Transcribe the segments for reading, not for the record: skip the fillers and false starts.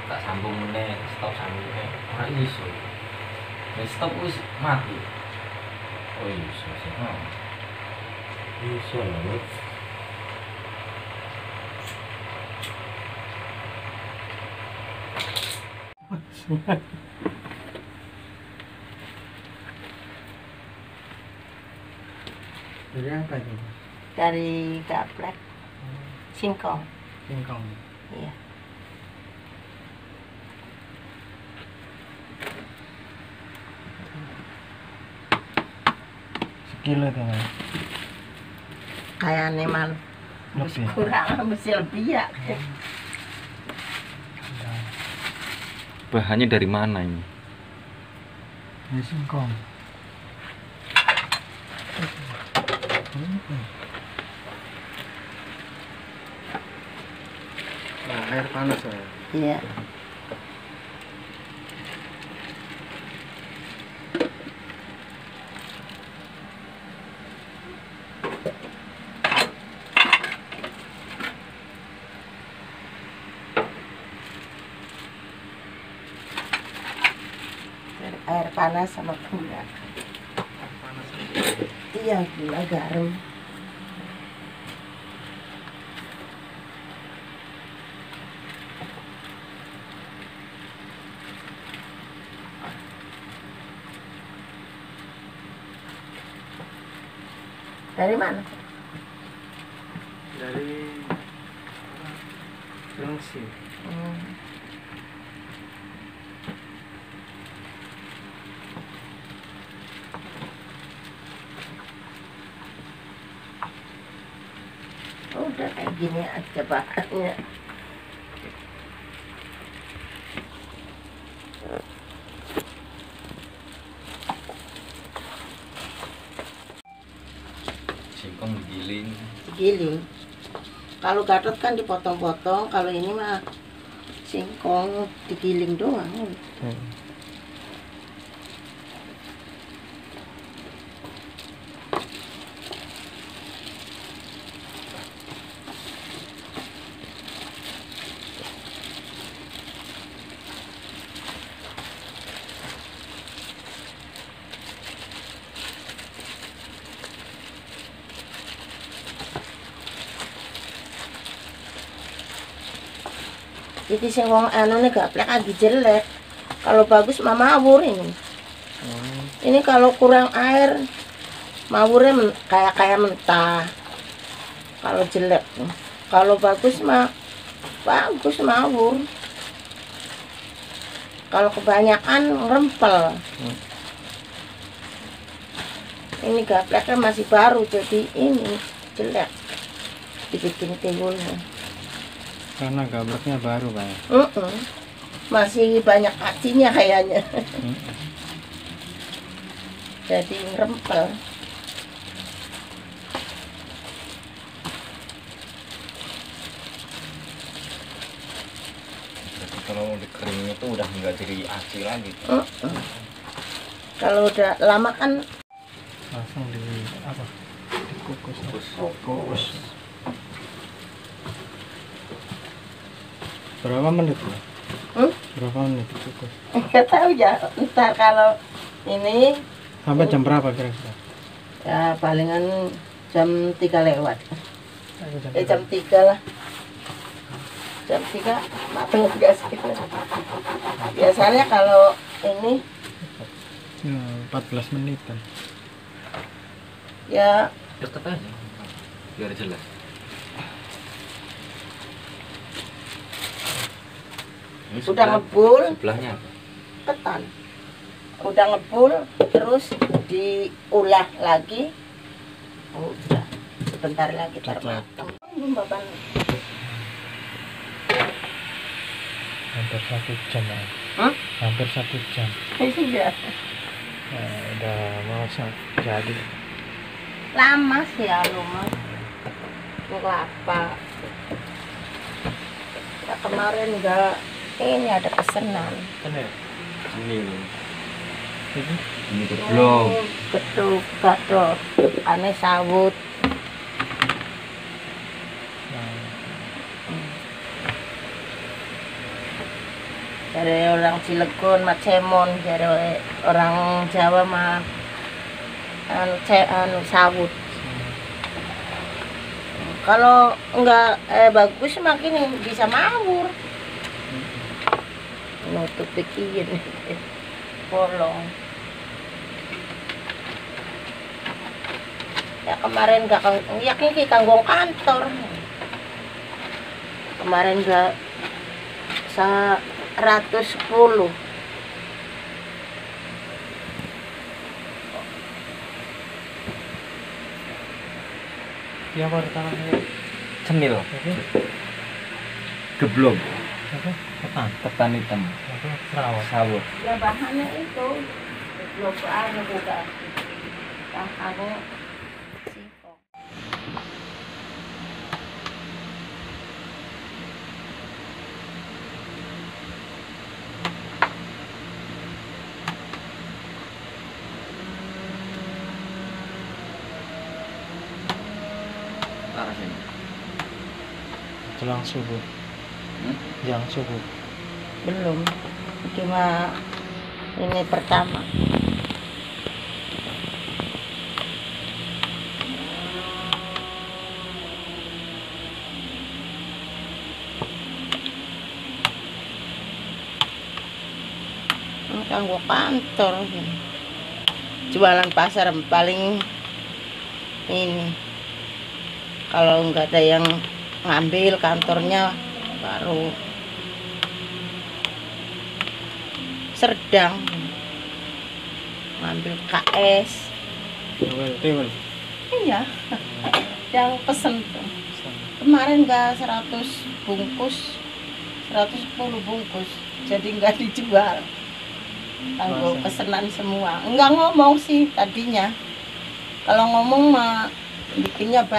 tak sambung meneh, stop sambung meneh. Ora iso. Wis stop wis mati. Oh iso sih. Iso lho. Dari apa itu? Dari gaplek singkong. Singkong. Iya. Sekilo itu Mas. Kayaknya malu. Lebih. Kurang mesti lebih ya. Bahannya dari mana ini? Ini singkong. Nah, air panas ya. Iya. Air panas sama gula. Panas. Iya, gula garam. Dari mana? Dari Gengsi. Udah kayak gini aja bahannya. Singkong digiling. Giling. Kalau gatot kan dipotong-potong, kalau ini mah singkong digiling doang. Jadi singkong anu nih gaplek lagi jelek. Kalau bagus mah mawur ini. Ini kalau kurang air mawurnya kayak mentah. Kalau jelek, kalau bagus mah bagus mawur. Kalau kebanyakan ngerempel. Ini gapleknya masih baru jadi ini jelek. Dibikin timbulnya. Karena gableknya baru Pak. Masih banyak kacinya kayaknya. Jadi ngerempel. Jadi kalau dikeringnya itu udah nggak jadi aci lagi. Kalau udah lama kan Langsung di apa? Dikukus. Kukus. Berapa menit ya? Berapa menit dikukus? nggak tahu ya. Ntar kalau ini Sampai jam berapa kira-kira? ya palingan jam 3 lewat. Jam Jam 3 lah. Jam 3 matang juga sih. Biasanya kalau ini 14 menitan. ya Deket aja. Biar jelas. Ini udah ngebul sebelahnya apa? ketan. Udah ngebul terus diolah lagi. Udah sebentar lagi matang. Bapak Hampir 1 jam ya. Hampir 1 jam. iya. Nah, udah masak jadi. Lama sih ya mas. Kelapa. Ya, kemarin enggak ini ada pesanan. Ini tuh belum. Betul, gato. Aneh sawut. Dari orang Cilegon macemon, dari orang Jawa mah sawut. Kalau enggak bagus makin bisa mawur. Nutup bikin bolong. Ya kemarin enggak yakin kanggo kantor. Kemarin enggak 110. Ya wartawannya Cenil, apa? geblong, Apa? Ketan. ketan hitam, Apa? Perawat. sawur. Ya bahannya itu belum juga. Bahannya singkong. Taruh sini. Jelang subuh. Jelang subuh. Belum, cuma ini pertama. Ini kanggo kantor. Jualan pasar paling ini. Kalau nggak ada yang ngambil kantornya baru Serdang ngambil KS. Tewel. Iya, yang pesen tuh. Kemarin nggak 100 bungkus, 110 bungkus, jadi nggak dijual. Tangguh pesenan semua. Nggak ngomong sih tadinya. Kalau ngomong mah bikinnya baik.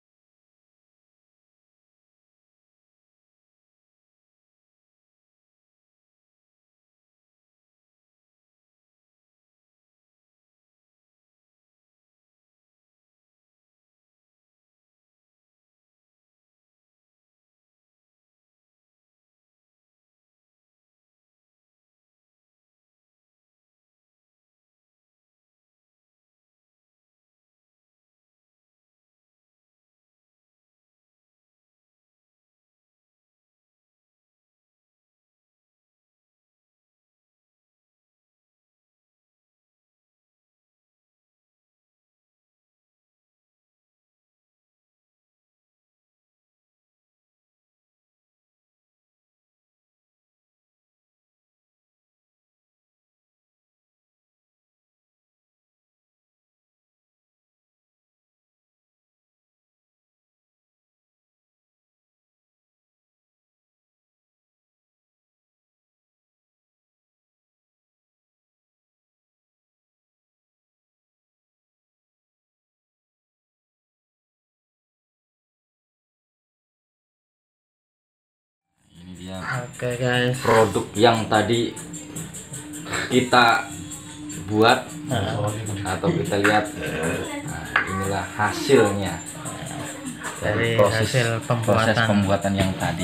Ini dia Oke guys. produk yang tadi kita buat atau kita lihat. Nah, inilah hasilnya Dari proses hasil pembuatan. pembuatan yang tadi.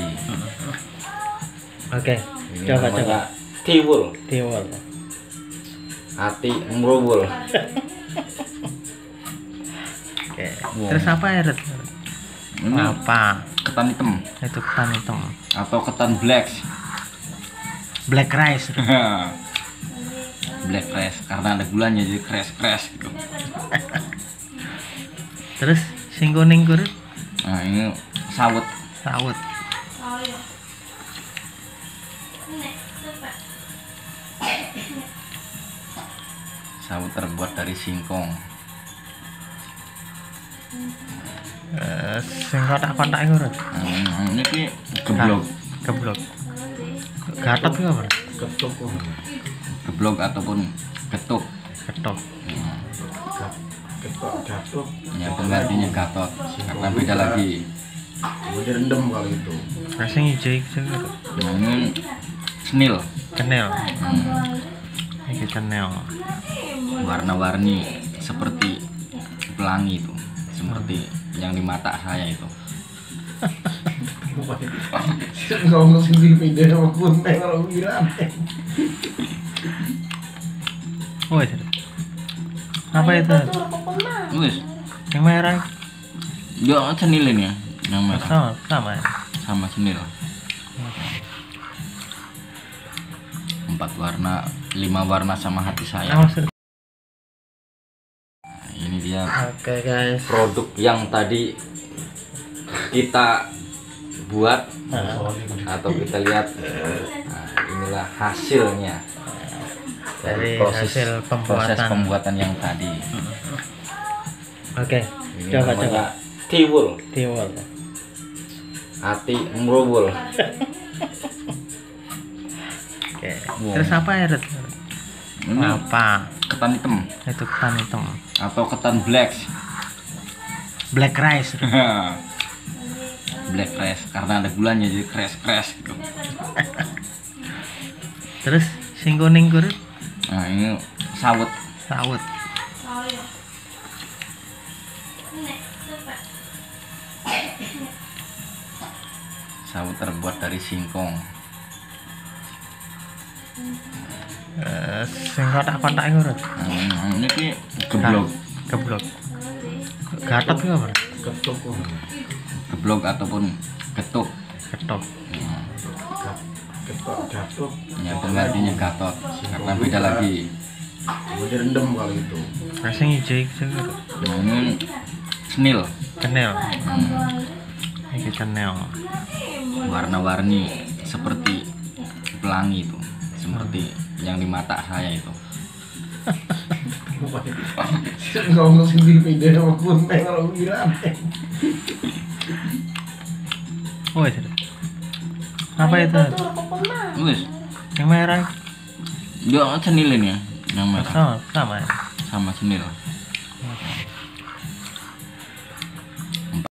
Oke. Ini Coba namanya tiwul, Tiwul. hati merubul. Oke. Wow. Terus apa ya, Red? Ini Apa? ketan hitam Itu ketan hitam. atau ketan black. Black rice. Black rice karena ada gulanya jadi crash gitu. Terus sing kuning kurit Nah, ini sawut. sawut. Sawut terbuat dari singkong. Sing kotak-kotak iku, Red. Ini ki geblok. Geblok. Gatot ku apa? Geblok ataupun getuk. Getok. Ya penggantinya gatot. Karena beda lagi. Direndam kali itu. Nah, sing ijo iku Nah, ini senil. kenel. Iki kenel. Warna-warni seperti pelangi itu. Seperti yang di mata saya itu. Ngomong sendiri pindah sama kuning kalau bilang. Oh, iya. Apa itu? Wis, Yang merah? yo cenilin ya. Yang merah. Sama ya? Sama cenil. 4 warna, 5 warna sama hati saya. Oh, serius. Nah, ini dia Oke guys. produk yang tadi kita buat atau kita lihat. Nah, inilah hasilnya Dari proses hasil pembuatan. pembuatan yang tadi. Oke, Ini coba namanya tiwul, tiwul. hati merubul. Oke. Wow. Terus apa ya, Red? Ini Apa? ketan hitam Itu ketan hitam. atau ketan black. Black rice. Black rice karena ada gulanya jadi crash gitu. Terus sing kuning kurit Nah, ini sawut. sawut. Sawut terbuat dari singkong. Sing kotak-kotak iku, Red. Ini ki geblok. Geblok. Gatot ku apa? Ketuk. Geblok ataupun getuk. Ketok. Nah, Ketuk jatuh. ya penggantinya gatot karena beda lagi. Gue direndam kalau itu. Nah, sing ijo-ijo ku. Nah, ini senil. Kenel. Iki kenel. Warna-warni seperti pelangi itu, seperti yang di mata saya itu. Ngomong sendiri pindah sama kuning kalau bilang. Oh, iya. Apa itu? Wis, Yang merah? yo cenilin ya. Yang merah Sama ya? sama cenil.